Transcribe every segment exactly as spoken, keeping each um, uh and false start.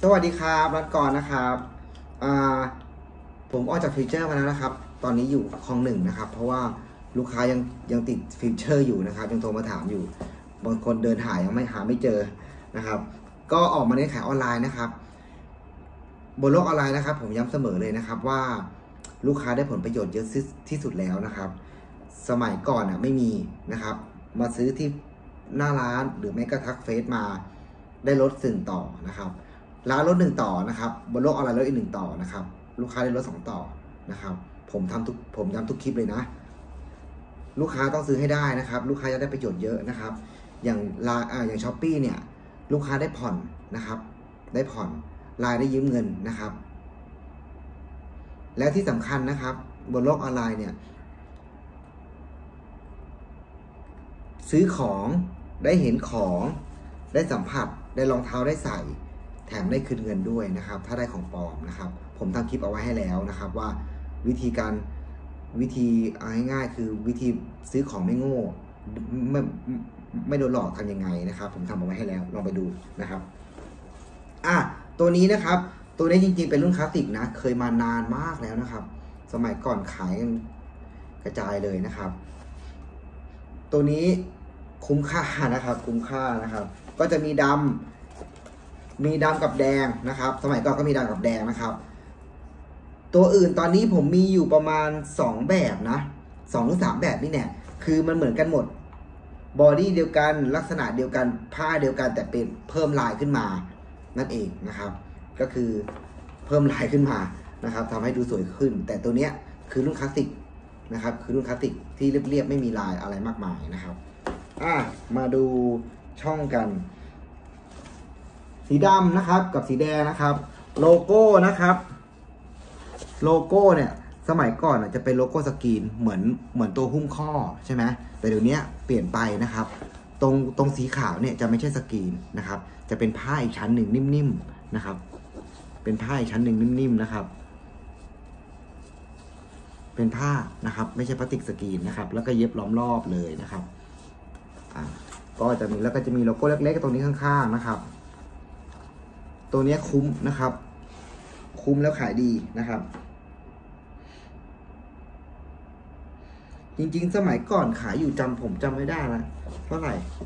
สวัสดีครับรัตกรนะครับผมออกจากฟิวเจอร์มาแล้วนะครับตอนนี้อยู่คลองหนึ่งนะครับเพราะว่าลูกค้ายังยังติดฟิวเจอร์อยู่นะครับยังโทรมาถามอยู่บางคนเดินหายังไม่หาไม่เจอนะครับก็ออกมาเน้นขายออนไลน์นะครับบนโลกออนไลน์นะครับผมย้ำเสมอเลยนะครับว่าลูกค้าได้ผลประโยชน์เยอะที่สุดแล้วนะครับสมัยก่อนอ่ะไม่มีนะครับมาซื้อที่หน้าร้านหรือไม่ก็ทักเฟซมาได้ลดสิ่งต่อนะครับร้านลดหนึ่งต่อนะครับบนโลกออนไลน์ลดอีกหนึ่งต่อนะครับลูกค้าได้ลดสองต่อนะครับผมทำทุกผมย้ำทุกคลิปเลยนะลูกค้าต้องซื้อให้ได้นะครับลูกค้าจะได้ประโยชน์เยอะนะครับอย่างลาอ่าอย่างช้อปปี้เนี่ยลูกค้าได้ผ่อนนะครับได้ผ่อนรายได้ยืมเงินนะครับและที่สำคัญนะครับบนโลกออนไลน์เนี่ยซื้อของได้เห็นของได้สัมผัสได้รองเท้าได้ใส่แถมได้คืนเงินด้วยนะครับถ้าได้ของปลอมนะครับผมทำคลิปเอาไว้ให้แล้วนะครับว่าวิธีการวิธีเอาง่ายๆคือวิธีซื้อของไม่โง่ไม่ไม่โดนหลอกทำยังไงนะครับผมทำเอาไว้ให้แล้วลองไปดูนะครับอ่ะตัวนี้นะครับตัวนี้จริงๆเป็นรุ่นคลาสสิกนะเคยมานานมากแล้วนะครับสมัยก่อนขายกันกระจายเลยนะครับตัวนี้คุ้มค่านะครับคุ้มค่านะครับก็จะมีดำมีดำกับแดงนะครับสมัยก่อนก็มีดำกับแดงนะครับตัวอื่นตอนนี้ผมมีอยู่ประมาณสองแบบนะสองหรือสามแบบนี่เนี่ยคือมันเหมือนกันหมดบอดี้เดียวกันลักษณะเดียวกันผ้าเดียวกันแต่เป็นเพิ่มลายขึ้นมานั่นเองนะครับก็คือเพิ่มลายขึ้นมานะครับทำให้ดูสวยขึ้นแต่ตัวเนี้ยคือรุ่นคลาสสิกนะครับคือรุ่นคลาสสิกที่เรียบๆไม่มีลายอะไรมากมายนะครับอ่ะมาดูช่องกันสีดำนะครับกับสีแดงนะครับโลโก้นะครับโลโก้เนี่ยสมัยก่อนจะเป็นโลโก้สกรีนเหมือนเหมือนตัวหุ้มข้อใช่ไหมแต่เดี๋ยวนี้เปลี่ยนไปนะครับตรงตรงสีขาวเนี่ยจะไม่ใช่สกรีนนะครับจะเป็นผ้าอีกชั้นหนึ่งนิ่มๆนะครับเป็นผ้าอีกชั้นหนึ่งนิ่มๆนะครับเป็นผ้านะครับไม่ใช่พลาสติกสกรีนนะครับแล้วก็เย็บล้อมรอบเลยนะครับอ่าก็จะมีแล้วก็จะมีโลโก้เล็กๆตรงนี้ข้างๆนะครับตัวนี้คุ้มนะครับคุ้มแล้วขายดีนะครับจริงๆสมัยก่อนขายอยู่จำผมจำไม่ได้นะเท่าไหร่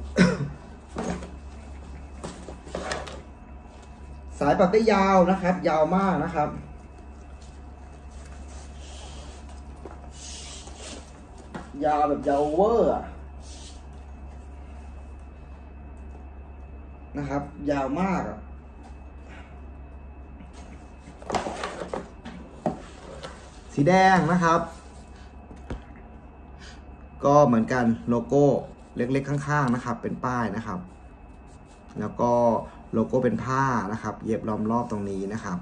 สายปักได้ยาวนะครับยาวมากนะครับยาวแบบยาวเวอร์นะครับยาวมากสีแดงนะครับก็เหมือนกันโลโก้เล็กๆข้างๆนะครับเป็นป้ายนะครับแล้วก็โลโก้เป็นผ้านะครับเย็บล้อมรอบตรงนี้นะครับ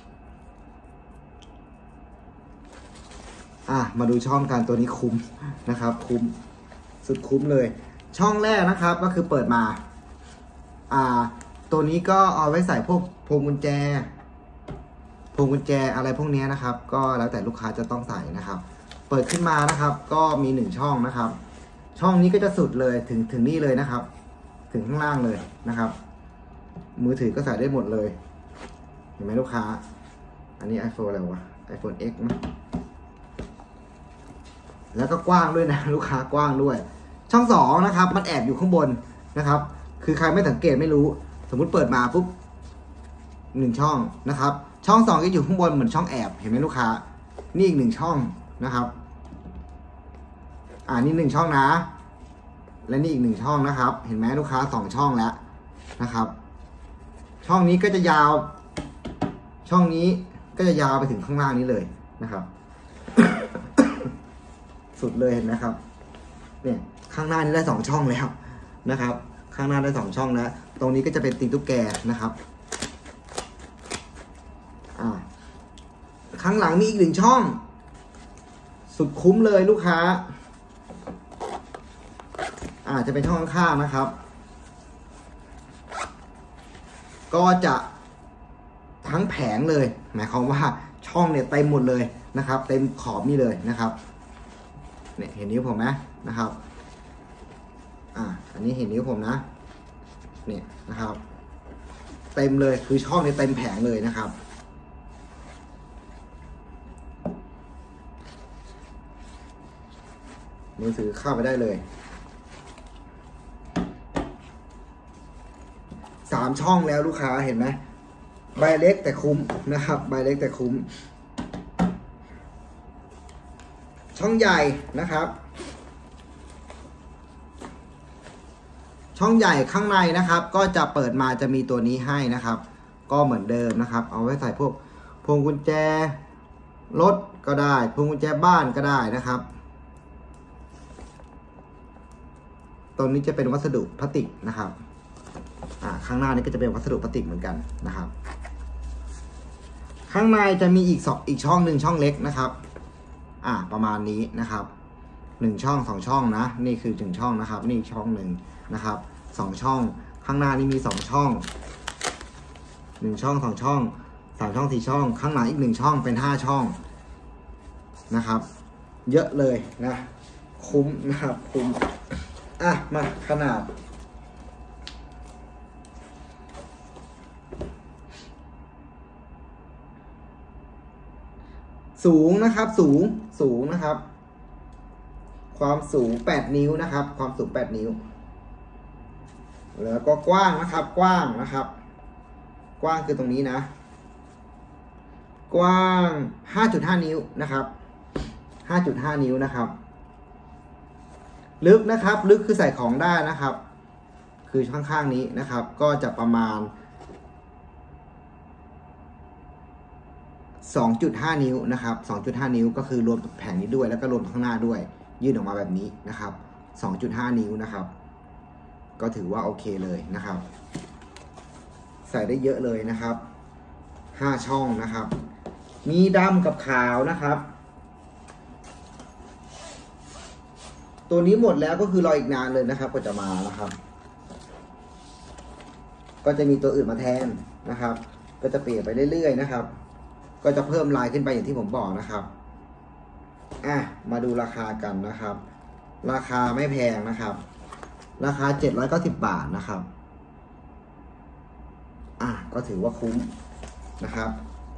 อ่ะมาดูช่องกันตัวนี้คุ้มนะครับคุ้มสุดคุ้มเลยช่องแรกนะครับก็คือเปิดมาอ่าตัวนี้ก็เอาไว้ใส่พวกพวงกุญแจพวงกุญแจอะไรพวกนี้นะครับก็แล้วแต่ลูกค้าจะต้องใส่นะครับเปิดขึ้นมานะครับก็มีหนึ่งช่องนะครับช่องนี้ก็จะสุดเลยถึงถึงนี่เลยนะครับถึงข้างล่างเลยนะครับมือถือก็ใส่ได้หมดเลยเห็นไหมลูกค้าอันนี้ iPhone อะไรวะ iPhone X มั้ยแล้วก็กว้างด้วยนะลูกค้ากว้างด้วยช่องสองนะครับมันแอบอยู่ข้างบนนะครับคือใครไม่สังเกตไม่รู้สมมุติเปิดมาปุ๊บหนึ่งช่องนะครับช่องสองก็อยู่ข้างบนเหมือนช่องแอบเห็นไหมลูกค้านี่อีกหนึ่งช่องนะครับอ่านี่หนึ่งช่องนะและนี่อีกหนึ่งช่องนะครับเห็นไหมลูกค้าสองช่องแล้วนะครับช่องนี้ก็จะยาวช่องนี้ก็จะยาวไปถึงข้างล่างนี้เลยนะครับ สุดเลยเห็นไหมครับเนี่ยข้างหน้านี้ได้สองช่องแล้วนะครับข้างหน้าได้สองช่องแล้วตรงนี้ก็จะเป็นตีนตุ๊กแกนะครับอ่าข้างหลังมีอีกหนึ่งช่องสุดคุ้มเลยลูกค้าอ่าจะเป็นช่องข้างๆนะครับก็จะทั้งแผงเลยหมายความว่าช่องเนี่ยเต็มหมดเลยนะครับเต็มขอบนี่เลยนะครับเนี่ยเห็นนิ้วผมไหมนะครับอ่าอันนี้เห็นนิ้วผมนะเนี่ยนะครับเต็มเลยคือช่องนี้เต็มแผงเลยนะครับมือถือเข้าไปได้เลยสามช่องแล้วลูกค้าเห็นไหมใบเล็กแต่คุ้มนะครับใบเล็กแต่คุ้มช่องใหญ่นะครับช่องใหญ่ข้างในนะครับก็จะเปิดมาจะมีตัวนี้ให้นะครับก็เหมือนเดิมนะครับเอาไว้ใส่พวกพวงกุญแจรถก็ได้พวงกุญแจบ้านก็ได้นะครับตรงนี้จะเป็นวัสดุพลาสติกนะครับอ่าข้างหน้านี้ก็จะเป็นวัสดุพลาสติกเหมือนกันนะครับข้างในจะมีอีกสองอีกช่องหนึ่งช่องเล็กนะครับอ่าประมาณนี้นะครับหนึ่งช่องสองช่องนะนี่คือหนึ่งช่องนะครับนี่ช่องหนึ่งนะครับสองช่องข้างหน้านี่มีสองช่องหนึ่งช่องสองช่องสามช่องสี่ช่องข้างหลังอีกหนึ่งช่องเป็นห้าช่องนะครับเยอะเลยนะคุ้มนะครับคุ้มอ่ะมาขนาดสูงนะครับสูงสูงนะครับความสูงแปดนิ้วนะครับความสูงแปดนิ้วแล้วก็กว้างนะครับกว้างนะครับกว้างคือตรงนี้นะกว้าง ห้าจุดห้า นิ้วนะครับ ห้าจุดห้า นิ้วนะครับลึกนะครับลึกคือใส่ของได้นะครับคือข้างๆนี้นะครับก็จะประมาณ สองจุดห้า นิ้วนะครับ สองจุดห้า นิ้วก็คือรวมแผงนี้ด้วยแล้วก็รวมข้างหน้าด้วยยื่นออกมาแบบนี้นะครับ สองจุดห้า นิ้วนะครับก็ถือว่าโอเคเลยนะครับใส่ได้เยอะเลยนะครับห้าช่องนะครับมีดำกับขาวนะครับตัวนี้หมดแล้วก็คือรออีกนานเลยนะครับก็จะมานะครับก็จะมีตัวอื่นมาแทนนะครับก็จะเปลี่ยนไปเรื่อยๆนะครับก็จะเพิ่มลายขึ้นไปอย่างที่ผมบอกนะครับอ่ะมาดูราคากันนะครับราคาไม่แพงนะครับราคาเจ็ดร้อยเก้าสิบบาทนะครับอ่ะก็ถือว่าคุ้มนะครับ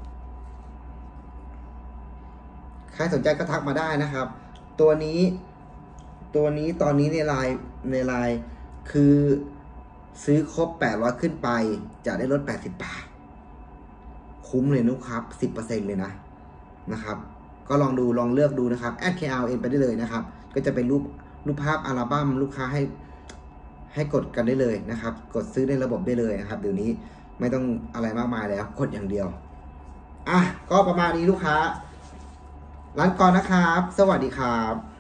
ใครสนใจก็ทักมาได้นะครับตัวนี้ตัวนี้ตอนนี้ในไลน์ในไลน์คือซื้อครบแปดร้อยขึ้นไปจะได้ลดแปดสิบบาทคุ้มเลยนะครับ สิบเปอร์เซ็นต์ เลยนะนะครับก็ลองดูลองเลือกดูนะครับแอด เค แอล เอ็น ไปได้เลยนะครับก็จะเป็นรูปรูปภาพอัลบั้มลูกค้าให้ให้กดกันได้เลยนะครับกดซื้อในระบบได้เลยนะครับเดี๋ยวนี้ไม่ต้องอะไรมากมายแล้วกดอย่างเดียวอ่ะก็ประมาณนี้ลูกค้าร้านก่อนนะครับสวัสดีครับ